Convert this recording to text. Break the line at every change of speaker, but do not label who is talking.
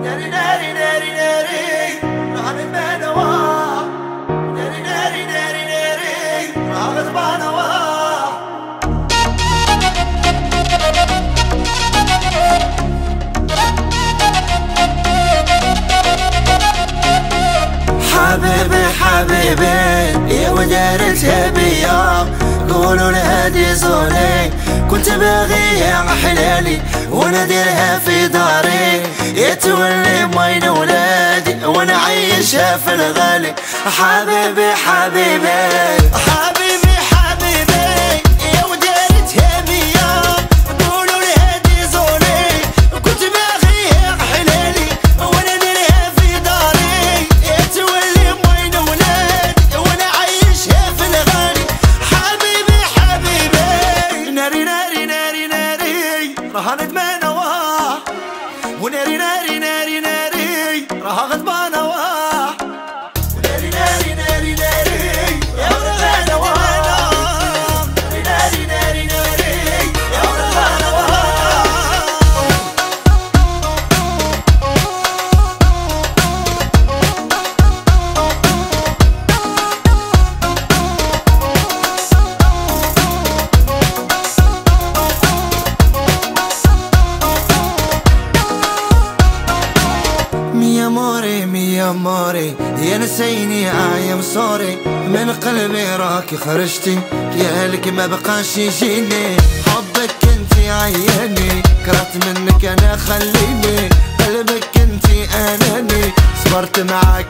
ناري ناري ناري ناري راغد بانوا ناري ناري ناري ناري راغد بانوا حبيبي حبيبي يا ودارت يا بيا قولوا لهادي زولي كنت باغي يا حلالي وانا ديرها في داري يا تولي ماين ولادي وانا عايشها في الغالي حبيبي حبيبي حبيبي حبيبي يا ودارت يا بيا قولوا لهادي زولي كنت باغي يا حلالي وانا ديرها في داري يا تولي ماين ولادي وانا عايشها في الغالي حبيبي حبيبي ناري ناري ناري ناري راها ندمان واه وناري ناري ناري ناري راها غضبان واه وناري ناري ناري ناري يا غضبان واه ناري ناري ناري يا غضبان واه مي اموري يا نسيني ايام صوري من قلبي راكي خرجتي يا لك ما بقاش يجيني حبك انتي عياني كرهت منك انا خليني قلبك انتي اناني صبرت معاك